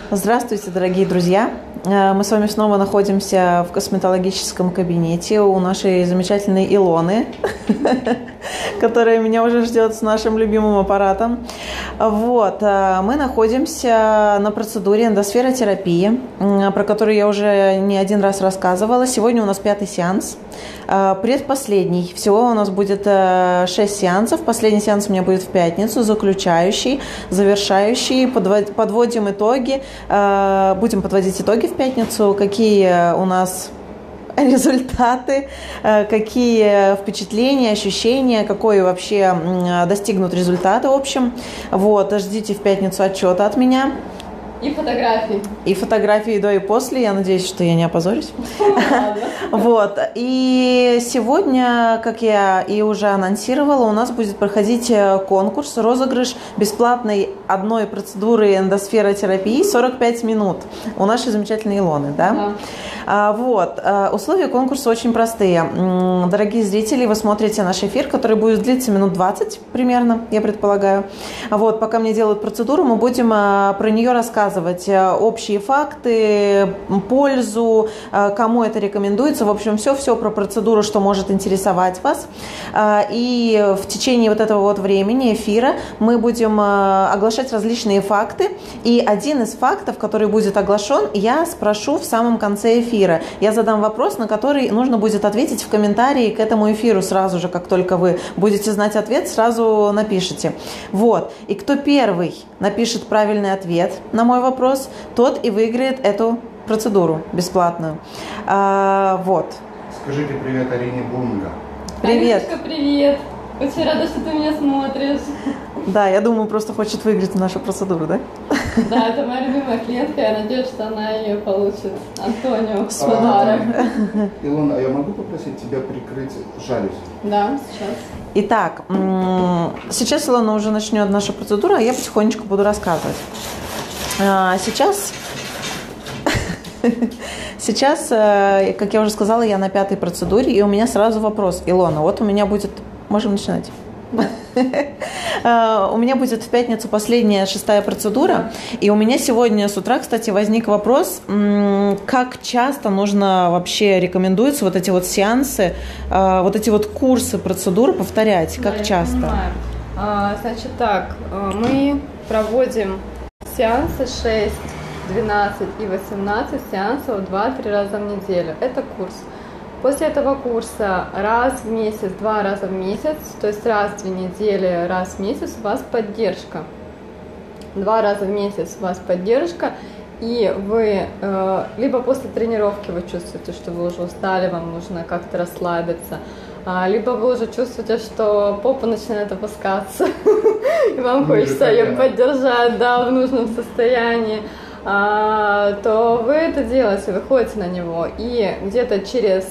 Здравствуйте, дорогие друзья! Мы с вами снова находимся в косметологическом кабинете у нашей замечательной Илоны, которая меня уже ждет с нашим любимым аппаратом. Вот, мы находимся на процедуре эндосферотерапии, про которую я уже не один раз рассказывала. Сегодня у нас 5-й сеанс, предпоследний. Всего у нас будет 6 сеансов. Последний сеанс у меня будет в пятницу, заключающий, завершающий. Подводим итоги. Будем подводить итоги в пятницу, какие у нас результаты, какие впечатления, ощущения, какой вообще достигнут результаты, в общем. Вот, ждите в пятницу отчета от меня. И фотографии. И фотографии до и после. Я надеюсь, что я не опозорюсь. Вот. И сегодня, как я и уже анонсировала, у нас будет проходить конкурс, розыгрыш бесплатной одной процедуры эндосферотерапии 45 минут у нашей замечательной Илоны. Да? Вот. Условия конкурса очень простые. Дорогие зрители, вы смотрите наш эфир, который будет длиться минут 20 примерно, я предполагаю. Вот. Пока мне делают процедуру, мы будем про нее рассказывать. Общие факты, пользу, кому это рекомендуется. В общем, все про процедуру, что может интересовать вас. И в течение вот этого вот времени эфира мы будем оглашать различные факты. И один из фактов, который будет оглашен, я спрошу в самом конце эфира. Я задам вопрос, на который нужно будет ответить в комментарии к этому эфиру сразу же, как только вы будете знать ответ, сразу напишите. Вот. И кто первый напишет правильный ответ на мой вопрос, тот и выиграет эту процедуру бесплатную. Вот. Скажите привет Арине Бунга. Привет. Ариночка, привет. Очень рада, что ты меня смотришь. Да, я думаю, просто хочет выиграть нашу процедуру, да? Да, это моя любимая клиентка, я надеюсь, что она ее получит. Антонио, в подарок. Илона, а я могу попросить тебя прикрыть жалюзи? Да, сейчас. Итак, сейчас Илона уже начнет нашу процедуру, а я потихонечку буду рассказывать. Сейчас, как я уже сказала, я на 5-й процедуре, и у меня сразу вопрос. Илона, вот у меня будет... Можем начинать? У меня будет в пятницу последняя 6-я процедура, и у меня сегодня с утра, кстати, возник вопрос, как часто нужно вообще, рекомендуется вот эти вот сеансы, вот эти вот курсы процедур повторять, как часто? Значит так, мы проводим сеансы 6, 12 и 18 сеансов 2-3 раза в неделю. Это курс. После этого курса раз в месяц, 2 раза в месяц, то есть раз в 2 недели, раз в месяц у вас поддержка. 2 раза в месяц у вас поддержка, и вы либо после тренировки вы чувствуете, что вы уже устали, вам нужно как-то расслабиться, либо вы уже чувствуете, что попа начинает опускаться, и вам хочется ее поддержать, да, в нужном состоянии, то вы это делаете, выходите на него, и где-то через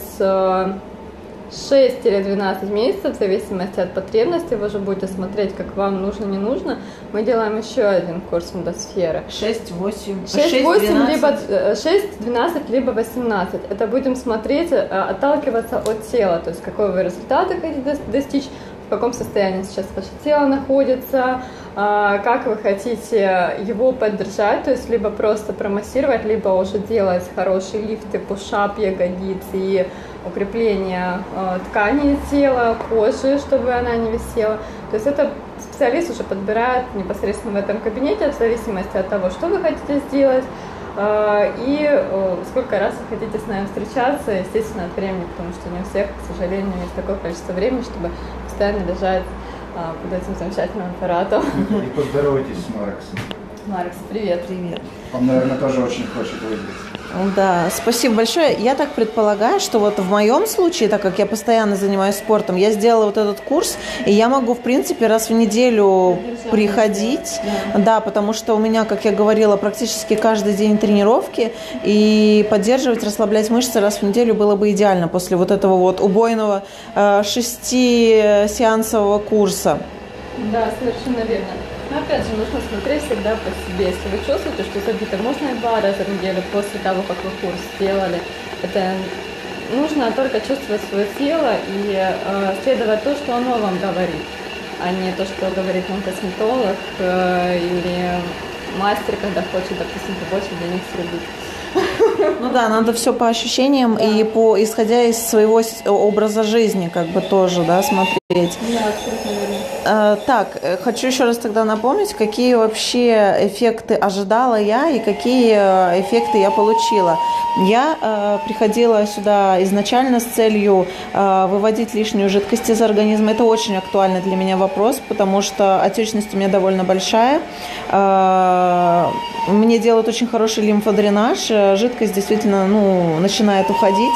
6-12 месяцев, в зависимости от потребностей, вы уже будете смотреть, как вам нужно, не нужно. Мы делаем еще один курс эндосферы. 6-8, либо 6, 12, либо 18. Это будем смотреть, отталкиваться от тела, то есть какой вы результаты хотите достичь, в каком состоянии сейчас ваше тело находится, как вы хотите его поддержать, то есть либо просто промассировать, либо уже делать хорошие лифты, пушап ягодиц и укрепление тканей тела, кожи, чтобы она не висела. То есть это специалист уже подбирает непосредственно в этом кабинете, в зависимости от того, что вы хотите сделать и сколько раз вы хотите с нами встречаться, естественно, от времени, потому что не у всех, к сожалению, есть такое количество времени, чтобы постоянно лежать под этим замечательным аппаратом. И поздоровайтесь с Марксом. Маркс, привет. Привет. Он, наверное, тоже очень хочет выиграть. Да, спасибо большое. Я так предполагаю, что вот в моем случае, так как я постоянно занимаюсь спортом, я сделала вот этот курс, и я могу, в принципе, раз в неделю приходить, да, потому что у меня, как я говорила, практически каждый день тренировки, и поддерживать, расслаблять мышцы раз в неделю было бы идеально после вот этого вот убойного 6-сеансового курса. Да, совершенно верно. Но опять же, нужно смотреть всегда по себе. Если вы чувствуете, что забито, можно и 2 раза в неделю после того, как вы курс сделали. Это нужно только чувствовать свое тело и следовать то, что оно вам говорит, а не то, что говорит вам косметолог или мастер, когда хочет, допустим, побольше денег срубить. Ну да, надо все по ощущениям и исходя из своего образа жизни, как бы тоже, да, смотреть. Да, абсолютно верно. Так, хочу еще раз тогда напомнить, какие вообще эффекты ожидала я и какие эффекты я получила. Я приходила сюда изначально с целью выводить лишнюю жидкость из организма. Это очень актуальный для меня вопрос, потому что отечность у меня довольно большая. Мне делают очень хороший лимфодренаж, жидкость действительно, начинает уходить.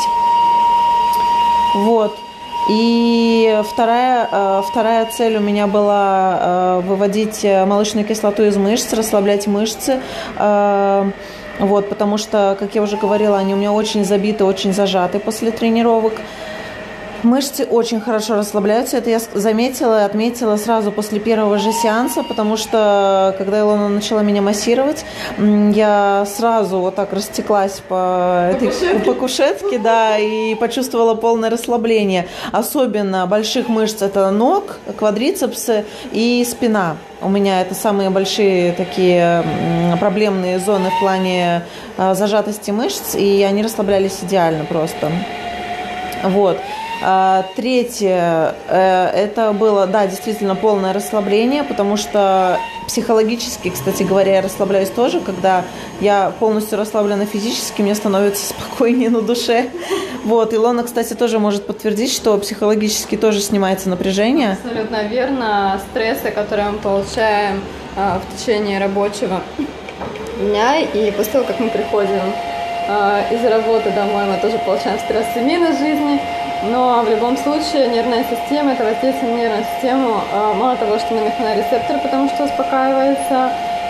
Вот. И вторая цель у меня была выводить молочную кислоту из мышц, расслаблять мышцы. Вот, потому что, как я уже говорила, они у меня очень забиты, очень зажаты после тренировок. Мышцы очень хорошо расслабляются. Это я заметила и отметила сразу после первого же сеанса, потому что, когда Илона начала меня массировать, я сразу вот так растеклась по кушетке, да, и почувствовала полное расслабление. Особенно больших мышц – это ног, квадрицепсы и спина. У меня это самые большие такие проблемные зоны в плане зажатости мышц, и они расслаблялись идеально просто. Вот. Третье, это было, да, действительно полное расслабление, потому что психологически, кстати говоря, я расслабляюсь тоже, когда я полностью расслаблена физически, мне становится спокойнее на душе. Вот, Илона, кстати, тоже может подтвердить, что психологически тоже снимается напряжение. Абсолютно верно. Стрессы, которые мы получаем в течение рабочего дня, и после того, как мы приходим из работы домой, мы тоже получаем стресс в семейной жизни. Но в любом случае нервная система, это воздействие на нервную систему, мало того, что на механорецепторы, потому что успокаивается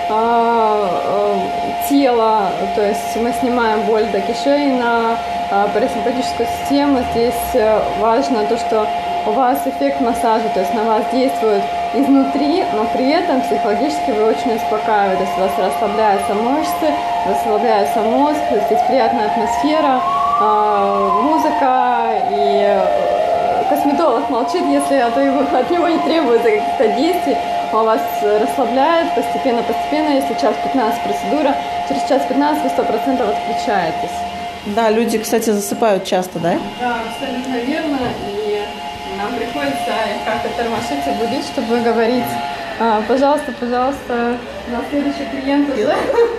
тело, то есть мы снимаем боль до кишей на парасимпатическую систему. Здесь важно то, что у вас эффект массажа, то есть на вас действует изнутри, но при этом психологически вы очень успокаиваете, то есть у вас расслабляются мышцы, расслабляется мозг, здесь приятная атмосфера. Музыка, и косметолог молчит, если от него не требуется каких-то действий, он вас расслабляет постепенно, если час 15 процедура, через час 15 вы 100% отключаетесь. Да, люди, кстати, засыпают часто, да? Да, абсолютно верно, и нам приходится как-то тормошить и будить, чтобы говорить: пожалуйста, на следующий клиент уже.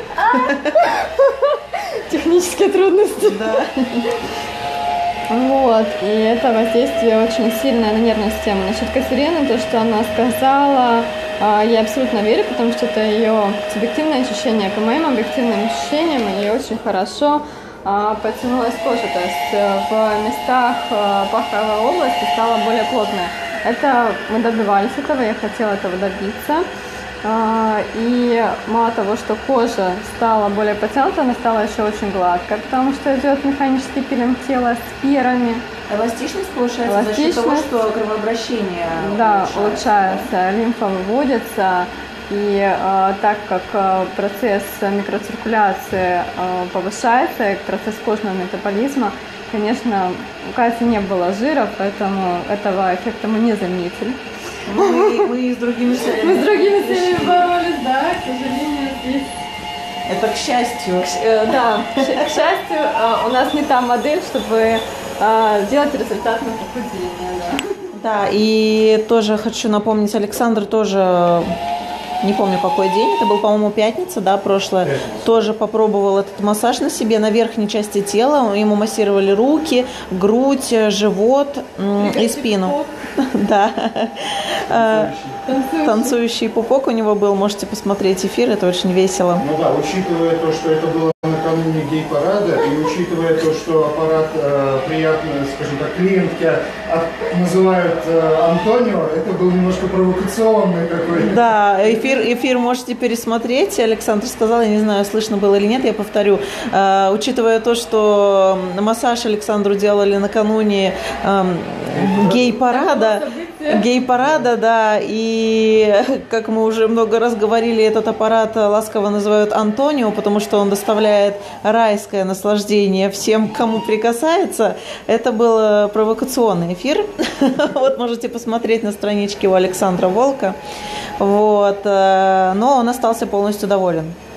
Технические трудности. Да. Вот, и это воздействие очень сильное на нервную систему. Насчет Катерины, то, что она сказала, я абсолютно верю, потому что это ее субъективное ощущение. По моим объективным ощущениям, ей очень хорошо потянулась кожа, то есть в местах паховой области стала более плотная. Это мы добивались этого, я хотела этого добиться. И мало того, что кожа стала более потянута, она стала еще очень гладкая, потому что идет механический пилинг тела с пирами. Эластичность повышается за счет того, что кровообращение улучшается, лимфа выводится, и так как процесс микроциркуляции повышается, и процесс кожного метаболизма, конечно, у Кати не было жира, поэтому этого эффекта мы не заметили. Мы с другими целями. Мы с другими целями боролись, да, к сожалению, здесь. Это к счастью. Да, к счастью, у нас не та модель, чтобы делать результат на похудение, да. Да, и тоже хочу напомнить, Александр тоже, не помню какой день, это был, по-моему, пятница, да, прошлое, тоже попробовал этот массаж на себе, на верхней части тела, ему массировали руки, грудь, живот и спину. Да. Танцующий пупок у него был, можете посмотреть эфир, это очень весело. Ну да, учитывая то, что это было накануне гей-парада, и учитывая то, что аппарат приятно, скажем так, клиентки называют Антонио, это был немножко провокационный такой. Да, эфир можете пересмотреть. Александр сказал, я не знаю, слышно было или нет, я повторю. Учитывая то, что массаж Александру делали накануне гей-парада, да, и, как мы уже много раз говорили, этот аппарат ласково называют Антонио, потому что он доставляет райское наслаждение всем, кому прикасается. Это был провокационный эфир. Вот, можете посмотреть на страничке у Александра Волка. Вот, но он остался полностью доволен.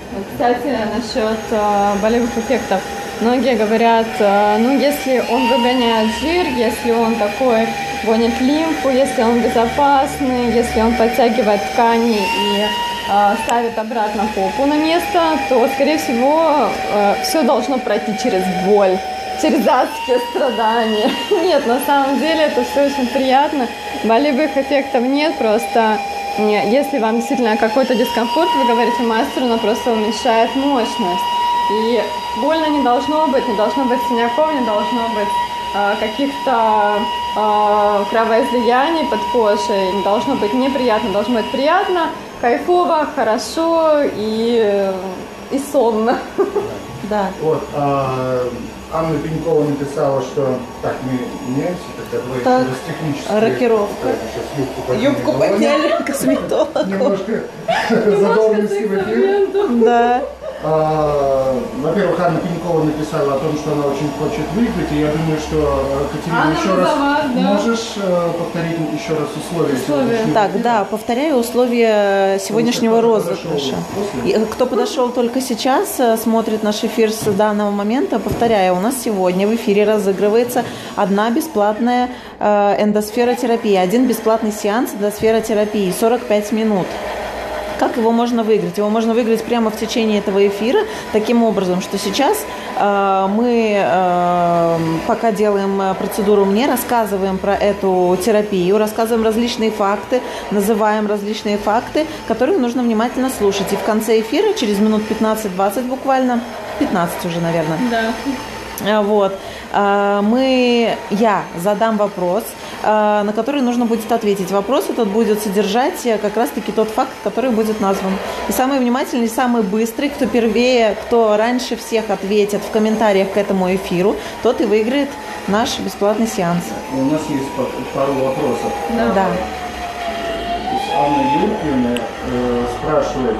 Вот, кстати, насчет болевых эффектов. Многие говорят, ну если он выгоняет жир, если он такой гонит лимфу, если он безопасный, если он подтягивает ткани и ставит обратно попу на место, то, скорее всего, все должно пройти через боль, через адские страдания. Нет, на самом деле это все очень приятно. Болевых эффектов нет, просто если вам действительно какой-то дискомфорт, вы говорите мастеру, но просто уменьшает мощность. И больно не должно быть синяков, не должно быть каких-то кровоизлияний под кожей, не должно быть неприятно, должно быть приятно, кайфово, хорошо и сонно. Да. Вот, Анна Пенькова написала, что так, мы меняемся, тогда давайте технически. Рокировка. Юбку подняли, косметолог. Немножко задорности в эфир. Да. Во-первых, Анна Пенькова написала о том, что она очень хочет выиграть, и я думаю, что, Катерина, еще раз можешь повторить еще раз условия? Так, да, повторяю условия сегодняшнего розыгрыша. Кто подошел только сейчас, смотрит наш эфир с данного момента, повторяю, у нас сегодня в эфире разыгрывается одна бесплатная эндосферотерапия, один бесплатный сеанс эндосферотерапии, 45 минут. Как его можно выиграть? Его можно выиграть прямо в течение этого эфира, таким образом, что сейчас мы, пока делаем процедуру мне, рассказываем про эту терапию, рассказываем различные факты, называем различные факты, которые нужно внимательно слушать. И в конце эфира, через минут 15-20 буквально, 15 уже, наверное, вот, я задам вопрос, на который нужно будет ответить. Вопрос этот будет содержать как раз-таки тот факт, который будет назван. И самый внимательный, самый быстрый, кто первее, кто раньше всех ответит в комментариях к этому эфиру, тот и выиграет наш бесплатный сеанс. У нас есть пару вопросов. Да. Анна Юркина спрашивает,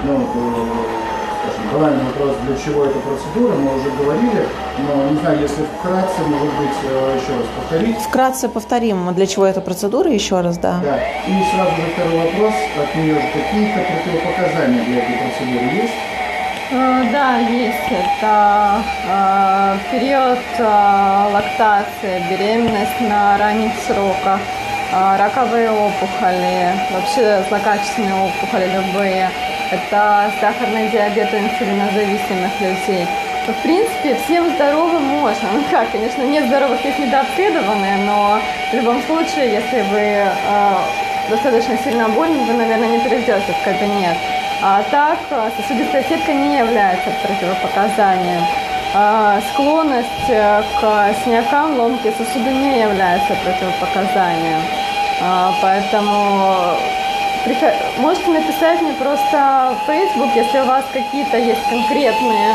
главный вопрос, для чего эта процедура, мы уже говорили, но не знаю, если вкратце, может быть, еще раз повторить. Вкратце повторим, для чего эта процедура, еще раз, да. Да. И сразу же второй вопрос от нее, какие-то противопоказания для этой процедуры есть? Да, есть. Это период лактации, беременность на ранних сроках, раковые опухоли, вообще злокачественные опухоли любые. Это сахарный диабет у инсулинозависимых людей. В принципе, всем здоровым можно. Ну как, конечно, нет здоровых, есть недообследованные, но в любом случае, если вы достаточно сильно больны, вы, наверное, не приведете в кабинет. А так, сосудистая сетка не является противопоказанием. Склонность к синякам, ломке сосуда не является противопоказанием. Поэтому можете написать мне просто в Facebook, если у вас какие-то есть конкретные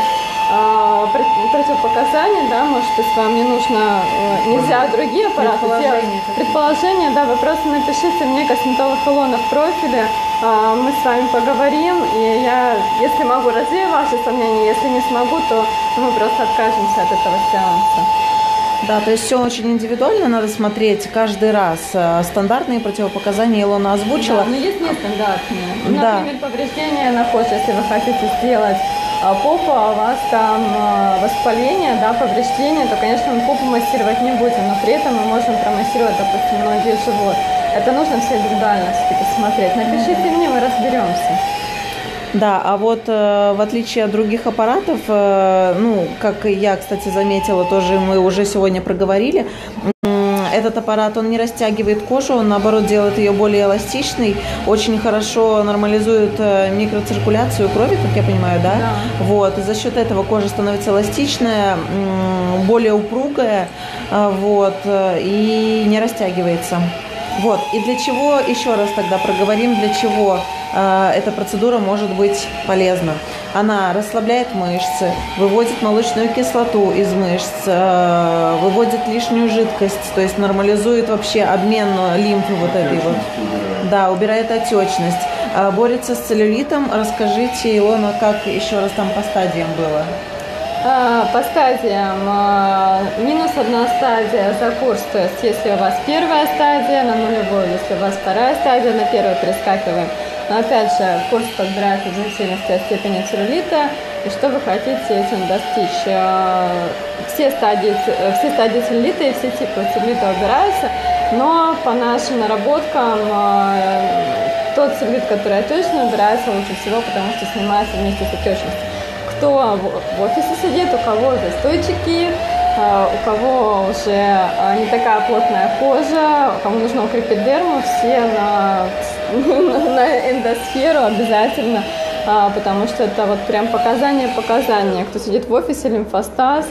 противопоказания, да, может быть, вам не нужно, нельзя другие аппараты делать. Предположение, да, вы просто напишите мне, косметолог Илона, в профиле, мы с вами поговорим, и я, если могу, развею ваши сомнения, если не смогу, то мы просто откажемся от этого сеанса. Да, то есть все очень индивидуально, надо смотреть каждый раз. Стандартные противопоказания Илона озвучила. Да, но есть нестандартные. Да. Например, повреждение на коже, если вы хотите сделать попу, а у вас там воспаление, да, повреждение, то, конечно, мы попу массировать не будем, но при этом мы можем промассировать, допустим, ноги и живот. Это нужно все индивидуально все-таки смотреть. Напишите мне, мы разберемся. Да, а вот в отличие от других аппаратов, как я, кстати, заметила, тоже мы уже сегодня проговорили, этот аппарат, он не растягивает кожу, он, наоборот, делает ее более эластичной, очень хорошо нормализует микроциркуляцию крови, как я понимаю, да? Да. Вот, и за счет этого кожа становится эластичная, более упругая, вот, и не растягивается. Вот, и для чего, еще раз тогда проговорим, для чего эта процедура может быть полезна. Она расслабляет мышцы, выводит молочную кислоту из мышц, выводит лишнюю жидкость, то есть нормализует вообще обмен лимфы вот этой вот. Да, убирает отечность, борется с целлюлитом. Расскажите, Илона, как еще раз там по стадиям было? По стадиям минус одна стадия за курс, то есть если у вас первая стадия на нулевую, если у вас вторая стадия, на первую перескакиваем. Но опять же, курс подбирается в зависимости от степени целлюлита и что вы хотите этим достичь. Все стадии целлюлита и все типы целлюлита выбираются, но по нашим наработкам тот целлюлит, который отечный, выбирается лучше всего, потому что снимается вместе с отечностью. Кто в офисе сидит, у кого застойчики, у кого уже не такая плотная кожа, кому нужно укрепить дерму, все на эндосферу обязательно, потому что это вот прям показания. Кто сидит в офисе, лимфостаз,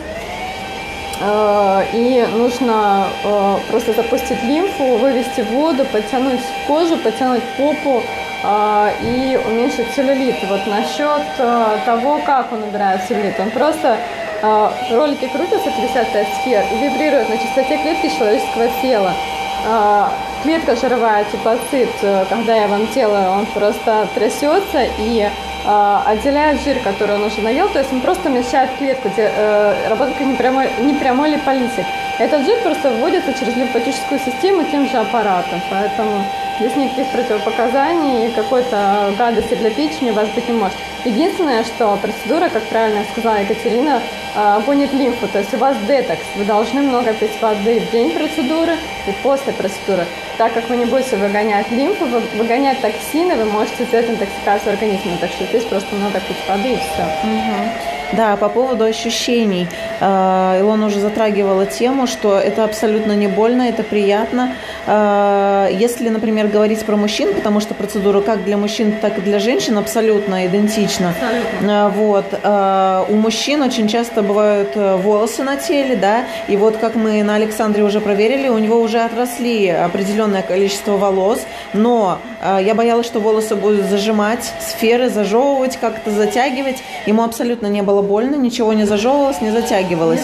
и нужно просто запустить лимфу, вывести воду, подтянуть кожу, подтянуть попу и уменьшить целлюлит. Вот насчет того, как он убирает целлюлит, он просто ролики крутятся 55 сфер и вибрируют на частоте клетки человеческого тела. Клетка жировая, типоцит, когда я вам делаю, он просто трясется и отделяет жир, который он уже наел, то есть он просто уменьшает клетку, где работает как непрямой липолитик. Этот жир просто вводится через лимфатическую систему тем же аппаратом, поэтому здесь никаких противопоказаний и какой-то гадости для печени у вас быть не может. Единственное, что процедура, как правильно сказала Екатерина, гонит лимфу, то есть у вас детокс, вы должны много пить воды в день процедуры и после процедуры. Так как вы не будете выгонять лимфу, выгонять токсины, вы можете сделать интоксикацию организма, так что здесь просто надо пить воды и все. Да, по поводу ощущений. Илона уже затрагивала тему, что это абсолютно не больно, это приятно. Если, например, говорить про мужчин, потому что процедура как для мужчин, так и для женщин абсолютно идентична. Абсолютно. Вот. У мужчин очень часто бывают волосы на теле, да, и вот как мы на Александре уже проверили, у него уже отросли определенное количество волос, но я боялась, что волосы будут зажимать, сферы зажевывать, как-то затягивать. Ему абсолютно не было больно, ничего не зажевывалось, не затягивалось.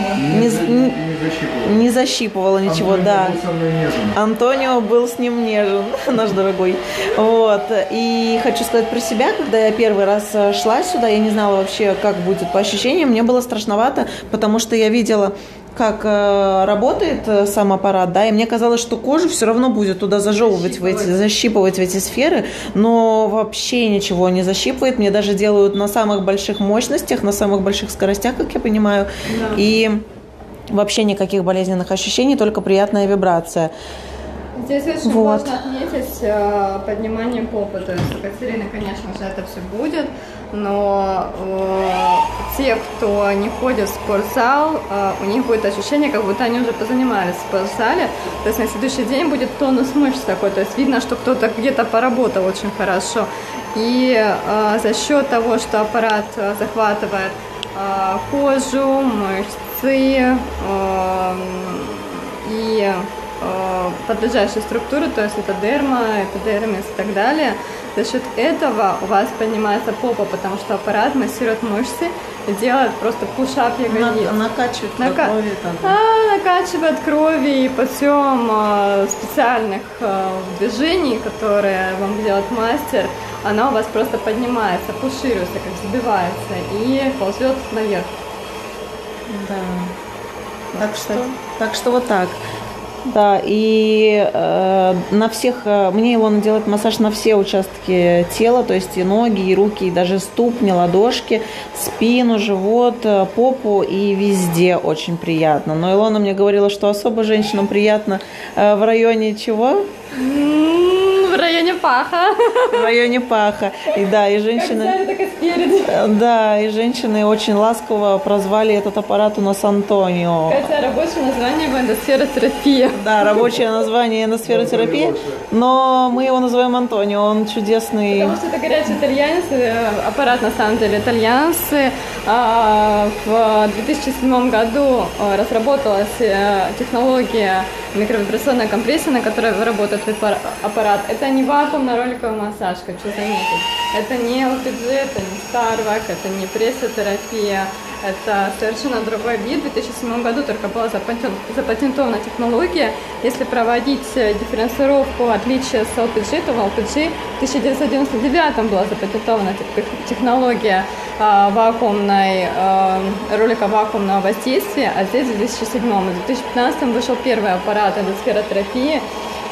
Не защипывало ничего, да. Антонио был с ним нежен, наш дорогой. Вот. И хочу сказать про себя, когда я первый раз шла сюда, я не знала вообще, как будет по ощущениям. Мне было страшновато, потому что я видела, как работает сам аппарат, да, и мне казалось, что кожу все равно будет туда зажевывать, защипывать в эти сферы, но вообще ничего не защипывает. Мне даже делают на самых больших мощностях, на самых больших скоростях, как я понимаю, да. И вообще никаких болезненных ощущений, только приятная вибрация. Здесь очень важно отметить поднимание попы, то есть у Катерины, конечно же, это все будет, но те, кто не ходит в спортзал, у них будет ощущение, как будто они уже позанимались в спортзале, то есть на следующий день будет тонус мышц такой, то есть видно, что кто-то где-то поработал очень хорошо, и за счет того, что аппарат захватывает кожу, мышцы и подлежащие структуры, то есть это дерма, эпидермис и так далее. За счет этого у вас поднимается попа, потому что аппарат массирует мышцы и делает просто пуш-ап ягодиц. Накачивает крови. Накачивает крови и путем специальных движений, которые вам делает мастер, она у вас просто поднимается, пушируется, как взбивается и ползет наверх. Да. Так что вот так. Да, и на всех, мне Илона делает массаж на все участки тела, то есть и ноги, и руки, и даже ступни, ладошки, спину, живот, попу, и везде очень приятно. Но Илона мне говорила, что особо женщинам приятно в районе чего? В районе паха. В районе паха. И да, и женщины... Как сзади, так и спереди. Да, и женщины очень ласково прозвали этот аппарат у нас Антонио. Хотя рабочее название его эндосферотерапия. Да, рабочее название эндосферотерапия, но мы его называем Антонио, он чудесный. Потому что это горячий итальянец, аппарат на самом деле итальянцы. В 2007 году разработалась технология микровибрационная компрессия, на которой работает аппарат. Это не вакуумно-роликовый массаж, хочу заметить. Это не ЛПГ, это не Starvac, это не прессотерапия. Это совершенно другой вид. В 2007 году только была запатентована технология. Если проводить дифференцировку отличия с LPG, то в LPG в 1999 была запатентована технология ролико-вакуумного воздействия, а здесь в 2007. В 2015 вышел первый аппарат эндосферотерапии.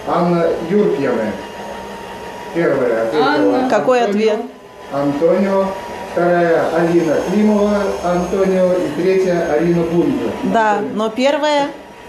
Анна Юркьевна. Первая ответила Какой ответ? Антонио. Вторая Алина Климова, Антонио. И третья Арина Бунга. Да, но первая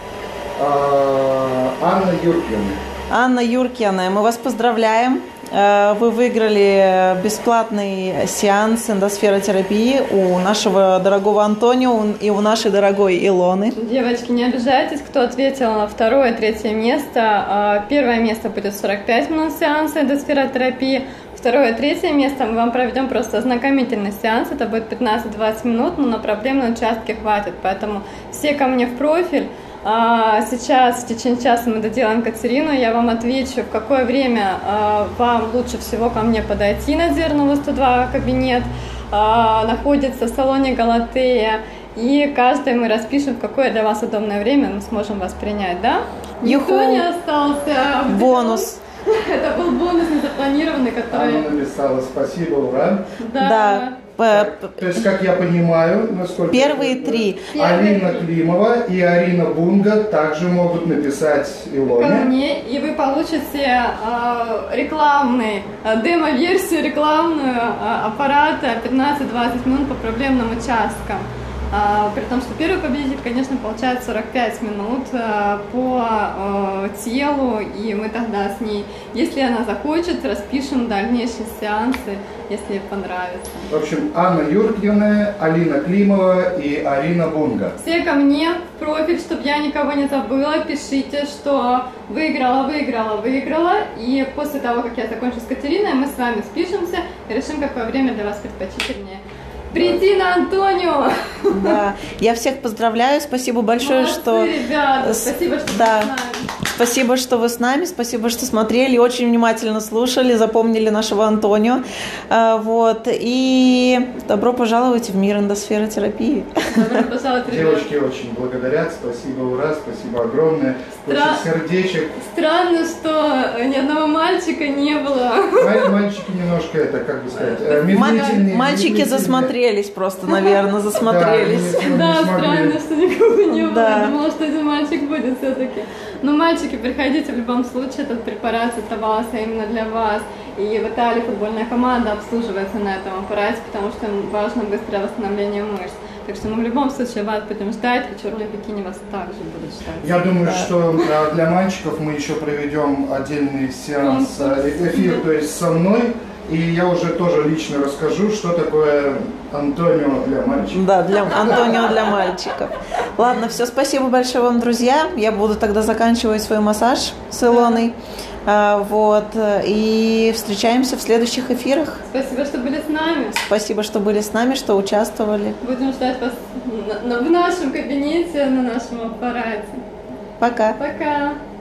Анна Юркьевна. Анна Юркина. Мы вас поздравляем. Вы выиграли бесплатный сеанс эндосферотерапии у нашего дорогого Антонио и у нашей дорогой Илоны. Девочки, не обижайтесь, кто ответил на второе и третье место. Первое место будет 45 минут сеанса эндосферотерапии. Второе и третье место мы вам проведем просто ознакомительный сеанс. Это будет 15-20 минут, но на проблемные участки хватит. Поэтому все ко мне в профиль. Сейчас в течение часа мы доделаем Катерину, я вам отвечу, в какое время вам лучше всего ко мне подойти на Зернову 102 кабинет, находится в салоне Галатея, и каждый мы распишем, в какое для вас удобное время мы сможем вас принять, да? Никто не остался. Бонус. Это был бонус незапланированный, который... Анна написала спасибо, ура. Да. То есть, как я понимаю, насколько... Первые три. Алина Климова и Арина Бунга также могут написать Илоне. Ко мне, и вы получите рекламный, демо-версию рекламную аппарата 15-20 минут по проблемным участкам. При том, что первый победитель, конечно, получает 45 минут по телу, и мы тогда с ней, если она захочет, распишем дальнейшие сеансы, если ей понравится. В общем, Анна Юркьевна, Алина Климова и Арина Бунга. Все ко мне в профиль, чтобы я никого не забыла, пишите, что выиграла, и после того, как я закончу с Катериной, мы с вами спишемся и решим, какое время для вас предпочтительнее. Прийти на Антонио! Да, я всех поздравляю, спасибо большое, молодцы, что... ребята, спасибо, что да. вы с нами. Спасибо, что вы с нами, спасибо, что смотрели, очень внимательно слушали, запомнили нашего Антонио. Вот, и добро пожаловать в мир эндосферотерапии. Добро пожаловать, ребята. Девочки очень благодарят, спасибо, ура, спасибо огромное. Очень сердечек. Странно, что ни одного мальчика не было. Мальчики немножко, это, как бы сказать, медлительнее. Мальчики засмотрелись просто, наверное, засмотрелись. Да, странно, что никого не было. Да. Я думала, что один мальчик будет все-таки. Но мальчики, приходите в любом случае, этот препарат создавался именно для вас. И в Италии футбольная команда обслуживается на этом аппарате, потому что им важно быстрое восстановление мышц. Так что мы в любом случае вас будем ждать, и черные бикини вас также будут ждать. Я думаю, что для мальчиков мы еще проведем отдельный сеанс, эфир, то есть со мной. И я уже тоже лично расскажу, что такое Антонио для мальчиков. Да, Антонио для мальчиков. Ладно, все, спасибо большое вам, друзья. Я буду тогда заканчивать свой массаж с Илоной. Вот, и встречаемся в следующих эфирах. Спасибо, что были с нами. Спасибо, что были с нами, что участвовали. Будем ждать вас в нашем кабинете, на нашем аппарате. Пока. Пока.